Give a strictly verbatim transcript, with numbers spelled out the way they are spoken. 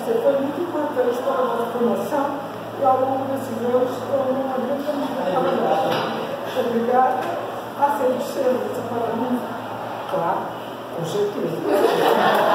você foi muito importante para a nossa formação e ao longo desses anos se tornou uma grande amiga para nós. Obrigada. Aceito ser essa parabéns. Claro, com certeza.